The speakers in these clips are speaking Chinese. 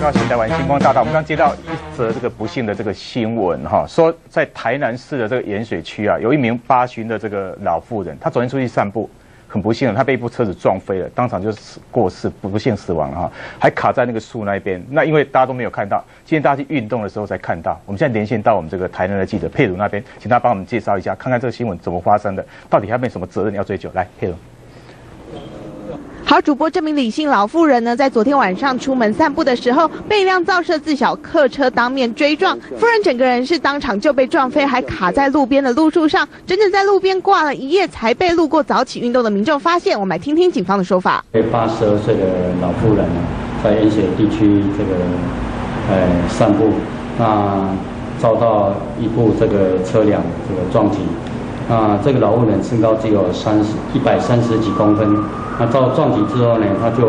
到新台湾星光大道。我们刚接到一则这个不幸的这个新闻哈，说在台南市的这个盐水区啊，有一名80旬的这个老妇人，她昨天出去散步，很不幸的，她被一部车子撞飞了，当场就过世，不幸死亡了哈，还卡在那个树那边。那因为大家都没有看到，今天大家去运动的时候才看到。我们现在连线到我们这个台南的记者佩如那边，请他帮我们介绍一下，看看这个新闻怎么发生的，到底还有没有什么责任要追究？来，佩如。 好，主播这名李姓老妇人呢，在昨天晚上出门散步的时候，被一辆造车自小客车当面追撞，妇人整个人是当场就被撞飞，还卡在路边的路树上，整整在路边挂了一夜，才被路过早起运动的民众发现。我们来听听警方的说法。 82岁的老妇人在盐水地区散步，那遭到一部车辆撞击。那这个老妇人身高只有130几公分，那遭撞击之后呢，她就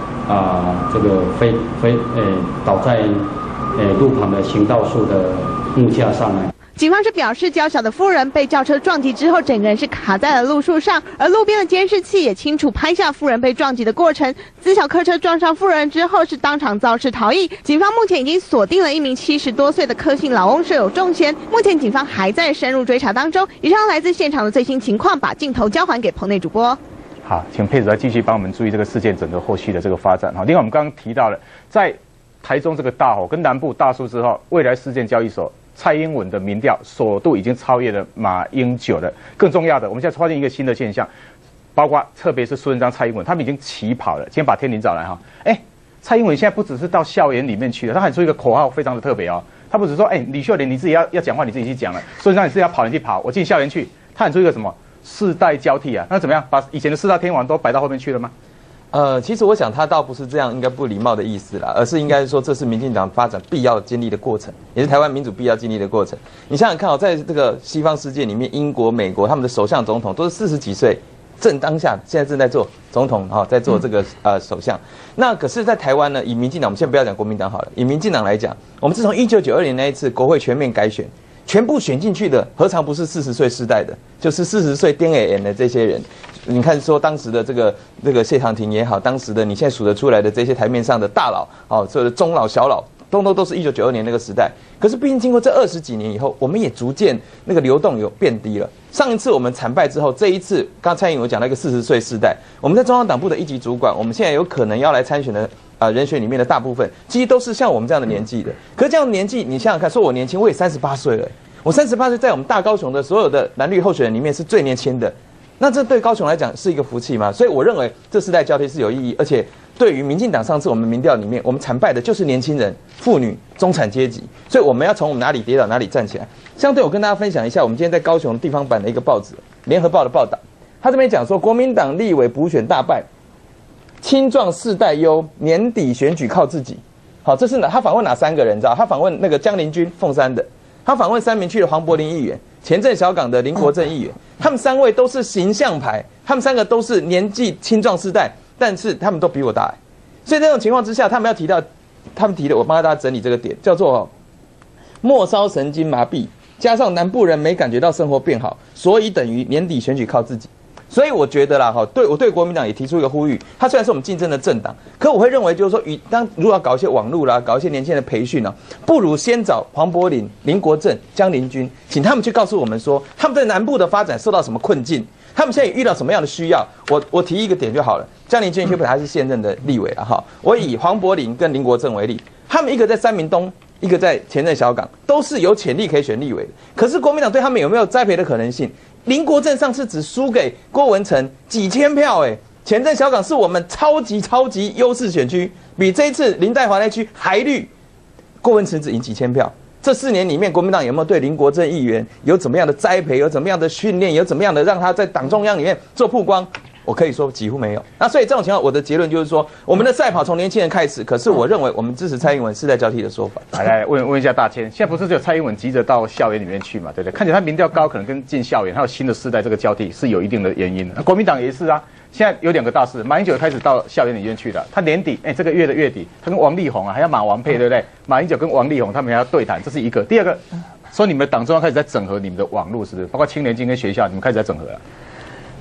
倒在路旁的行道树的木架上呢。 警方是表示，较小的妇人被轿车撞击之后，整个人是卡在了路树上，而路边的监视器也清楚拍下妇人被撞击的过程。自小客车撞上妇人之后，是当场肇事逃逸。警方目前已经锁定了一名70多岁的柯姓老翁设有重嫌，目前警方还在深入追查当中。以上来自现场的最新情况，把镜头交还给棚内主播。 好，请佩子来继续帮我们注意这个事件整个后续的这个发展。好，另外我们刚刚提到了，在台中这个大火跟南部大输之后，未来事件交易所蔡英文的民调锁度已经超越了马英九了。更重要的，我们现在发现一个新的现象，包括特别是苏贞昌、蔡英文，他们已经起跑了。今天把天麟找来哈，蔡英文现在不只是到校园里面去了，他喊出一个口号非常的特别哦，他不只说李秀莲你自己要讲话，你自己去讲了，苏贞昌你自己要跑你去跑，我进校园去，他喊出一个什么世代交替啊？那怎么样？把以前的4大天王都摆到后面去了吗？ 其实我想他倒不是这样，应该不礼貌的意思啦，而是应该说这是民进党发展必要经历的过程，也是台湾民主必要经历的过程。你想想看在这个西方世界里面，英国、美国他们的首相、总统都是40几岁，正当下现在正在做总统在做这个首相。那可是，在台湾呢，以民进党，我们先不要讲国民党好了，以民进党来讲，我们自从1992年那一次国会全面改选，全部选进去的，何尝不是40岁世代的，就是40岁颠 AM 的这些人。你看，说当时的这个谢长廷也好，当时的你现在数得出来的这些台面上的大佬，所有的中老小老，都是1992年那个时代。可是，毕竟经过这20几年以后，我们也逐渐那个流动有变低了。上一次我们惨败之后，这一次刚蔡英文讲了一个40岁世代，我们在中央党部的1级主管，我们现在有可能要来参选的人选里面的大部分，其实都是像我们这样的年纪的。可是这样的年纪，你想想看，说我年轻，我也38岁了。我38岁，在我们大高雄的所有的蓝绿候选人里面是最年轻的。那这对高雄来讲是一个福气吗？所以我认为这世代交替是有意义，而且对于民进党上次我们民调里面，我们惨败的就是年轻人、妇女、中产阶级，所以我们要从我们哪里跌倒哪里站起来。相对我跟大家分享一下，我们今天在高雄地方版的一个报纸《联合报》的报道，他这边讲说，国民党立委补选大败，青壮世代忧，年底选举靠自己。好，这是他访问哪3个人？你知道？他访问那个江陵君凤山的，他访问三民区的黄柏林议员。前镇小港的林国正议员，他们3位都是形象牌，他们3个都是年纪青壮世代，但是他们都比我大，所以这种情况之下，他们提的，我帮大家整理这个点，叫做末梢神经麻痹，加上南部人没感觉到生活变好，所以等于年底选举靠自己。所以我觉得啦，我对国民党也提出一个呼吁，他虽然是我们竞争的政党，可我会认为就是说，如果要搞一些网络啦，搞一些年轻人的培训啊，不如先找黄柏林、林国正、江陵君，请他们去告诉我们说，他们在南部的发展受到什么困境，他们现在遇到什么样的需要。我提一个点就好了，江陵君原本还是现任的立委啊，我以黄柏林跟林国正为例，他们一个在三民东，一个在前镇小港，都是有潜力可以选立委的，可是国民党对他们有没有栽培的可能性？林国正上次只输给郭文成几千票，前镇小港是我们超级优势选区，比这一次林岱华那区还绿，郭文成只赢几千票。这4年里面，国民党有没有对林国正议员有怎么样的栽培，有怎么样的训练，有怎么样的让他在党中央里面做曝光？我可以说几乎没有。那所以这种情况，我的结论就是说，我们的赛跑从年轻人开始。可是我认为我们支持蔡英文世代交替的说法。 来问一下大千，现在不是只有蔡英文急着到校园里面去嘛，对不对？看起来他民调高，可能跟进校园还有新的世代这个交替是有一定的原因的。国民党也是啊，现在有2个大事，马英九开始到校园里面去了，他年底这个月的月底，他跟王力宏还要马王配，对不对？马英九跟王力宏他们还要对谈，这是一个。第2个，说你们党中央开始在整合你们的网络，是不是？包括青年军跟学校，你们开始在整合了。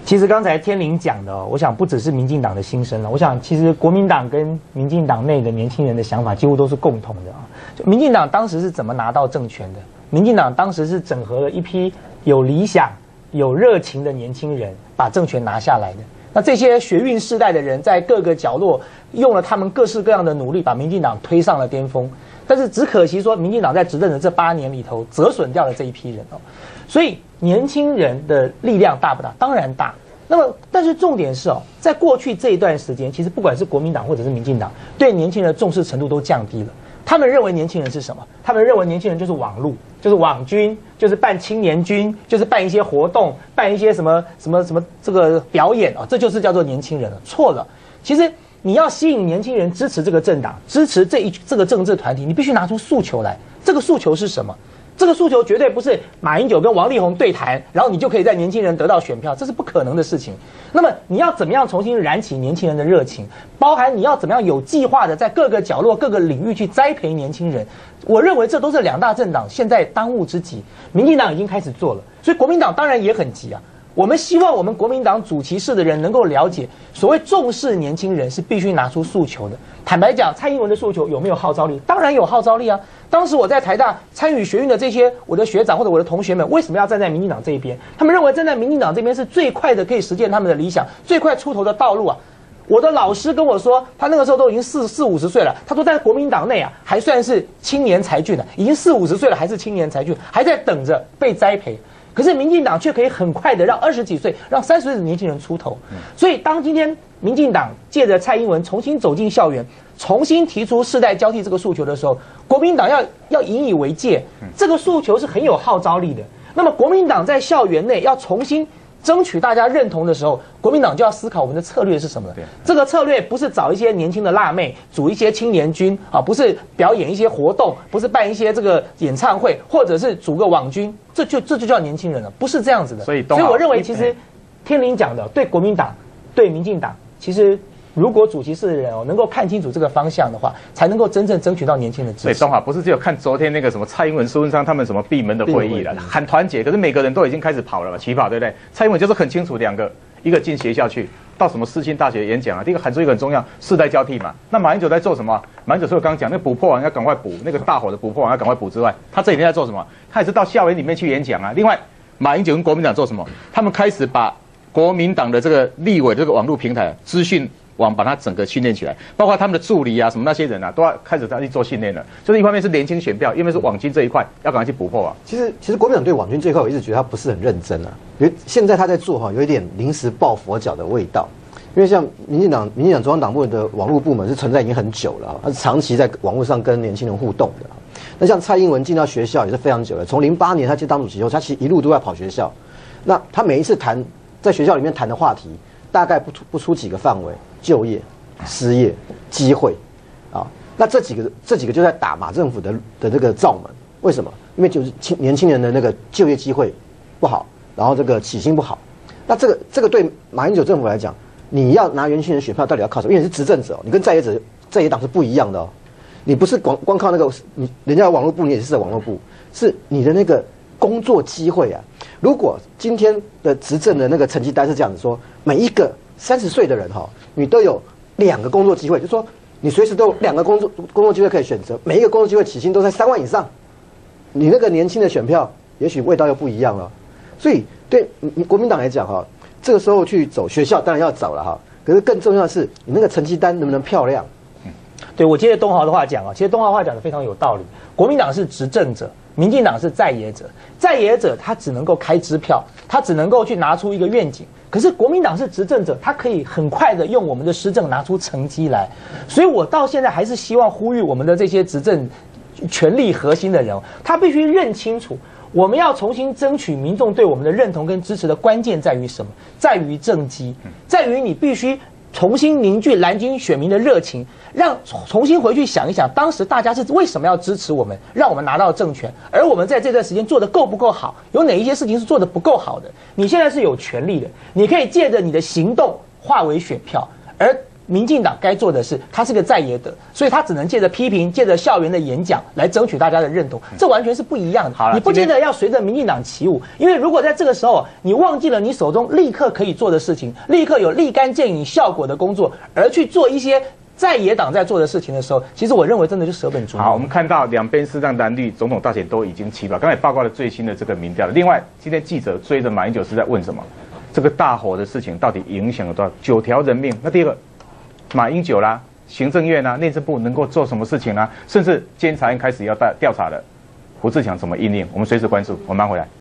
其实刚才天麟讲的哦，我想不只是民进党的心声了，我想其实国民党跟民进党内的年轻人的想法几乎都是共同的啊。就民进党当时是怎么拿到政权的？民进党当时是整合了一批有理想、有热情的年轻人，把政权拿下来的。那这些学运世代的人，在各个角落用了他们各式各样的努力，把民进党推上了巅峰。但是只可惜说，民进党在执政的这8年里头，折损掉了这一批人哦。所以年轻人的力量大不大？当然大。那么，但是重点是哦，在过去这一段时间，其实不管是国民党或者是民进党，对年轻人的重视程度都降低了。他们认为年轻人是什么？他们认为年轻人就是网路，就是网军，就是办青年军，就是办一些活动，办一些什么这个表演啊，这就是叫做年轻人了。错了，其实你要吸引年轻人支持这个政党，支持这个政治团体，你必须拿出诉求来。这个诉求是什么？这个诉求绝对不是马英九跟王力宏对谈，然后你就可以在年轻人得到选票，这是不可能的事情。那么你要怎么样重新燃起年轻人的热情，包含你要怎么样有计划的在各个角落、各个领域去栽培年轻人。我认为这都是2大政党现在当务之急。民进党已经开始做了，所以国民党当然也很急啊。我们希望我们国民党主席室的人能够了解，所谓重视年轻人是必须拿出诉求的。坦白讲，蔡英文的诉求有没有号召力？当然有号召力啊！当时我在台大参与学运的这些我的学长或者我的同学们，为什么要站在民进党这一边？他们认为站在民进党这边是最快的可以实践他们的理想、最快出头的道路啊！我的老师跟我说，他那个时候都已经40-50岁了，他说在国民党内啊还算是青年才俊了，已经40-50岁了还是青年才俊，还在等着被栽培。可是民进党却可以很快的让20几岁、让30岁的年轻人出头。所以当今天民进党借着蔡英文重新走进校园，重新提出世代交替这个诉求的时候，国民党要引以为戒，这个诉求是很有号召力的。那么国民党在校园内要重新争取大家认同的时候，国民党就要思考我们的策略是什么了。这个策略不是找一些年轻的辣妹，组一些青年军啊，不是表演一些活动，不是办一些这个演唱会，或者是组个网军，这就叫年轻人了，不是这样子的。所以我认为，其实天麟讲的，对国民党、对民进党，其实如果主席室的人能够看清楚这个方向的话，才能够真正争取到年轻人的支持。 所以东华不是只有看昨天那个什么蔡英文、苏文昌他们什么闭门的会议了，喊团结，可是每个人都已经开始跑了嘛，起跑，对不对？蔡英文就是很清楚2个，一个进学校去，到什么世新大学演讲啊，第一个喊出一个很重要世代交替嘛。那马英九在做什么？马英九除了刚刚讲那个补破网要赶快补，那个大火的补破网要赶快补之外，他这几天在做什么？他也是到校园里面去演讲啊。另外，马英九跟国民党做什么？他们开始把国民党的这个立委这个网络平台资讯网把它整个训练起来，包括他们的助理啊，什么那些人啊，都要开始去做训练了。就是一方面是年轻选票，一方面是网军这一块要赶快去补破啊。 其实国民党对网军这一块，我一直觉得他不是很认真啊。因为现在他在做有一点临时抱佛脚的味道。因为像民进党中央党部的网络部门是存在已经很久了，它是长期在网络上跟年轻人互动的。那像蔡英文进到学校也是非常久了，从08年他接当主席后，他其实一路都在跑学校。那他每一次在学校里面谈的话题，大概不出几个范围：就业、失业、机会，啊，那这几个就在打马政府的这个罩门。为什么？因为就是年轻人的那个就业机会不好，然后这个起薪不好。那这个对马英九政府来讲，你要拿年轻人选票到底要靠什么？因为你是执政者，你跟在野党是不一样的哦。你不是光靠那个人家的网络部，你也是在网络部，是你的那个工作机会啊。如果今天的执政的那个成绩单是这样子说，每一个30岁的人你都有2个工作机会，就是说你随时都有2个工作机会可以选择，每一个工作机会起薪都在3万以上，你那个年轻的选票也许味道又不一样了。所以对国民党来讲这个时候去走学校当然要走了可是更重要的是你那个成绩单能不能漂亮。 对，我接着东豪的话讲其实东豪话讲的非常有道理。国民党是执政者，民进党是在野者。在野者他只能够开支票，他只能够去拿出一个愿景。可是国民党是执政者，他可以很快的用我们的施政拿出成绩来。所以我到现在还是希望呼吁我们的这些执政权力核心的人，他必须认清楚，我们要重新争取民众对我们的认同跟支持的关键在于什么？在于政绩，在于你必须重新凝聚蓝军选民的热情，让重新回去想一想，当时大家是为什么要支持我们，让我们拿到政权，而我们在这段时间做得够不够好，有哪一些事情是做得不够好的。你现在是有权利的，你可以借着你的行动化为选票，而民进党该做的是，他是个在野的，所以他只能借着批评、借着校园的演讲来争取大家的认同，这完全是不一样的。你不见得要随着民进党起舞，因为如果在这个时候你忘记了你手中立刻可以做的事情，立刻有立竿见影效果的工作，而去做一些在野党在做的事情的时候，其实我认为真的就舍本逐末。 好，我们看到两边是让蓝绿总统大选都已经起跑，刚才报告了最新的这个民调了。另外，今天记者追着马英九是在问什么？这个大火的事情到底影响了多少？9条人命。那第二个，马英九啦、行政院啊、内政部能够做什么事情呢？甚至监察院开始要调查了，胡志强怎么应应？我们随时关注。我们马上回来。